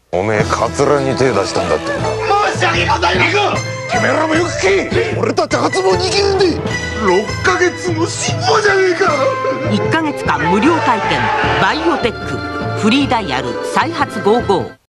おめえカツラに手出したんだってな。 申し訳ございません。 てめえらもよく聞け。俺たち初詣に行けるんで。 6ヶ月も辛抱じゃねえか。 1ヶ月間無料体験バイオテック。フリーダイヤル再発55。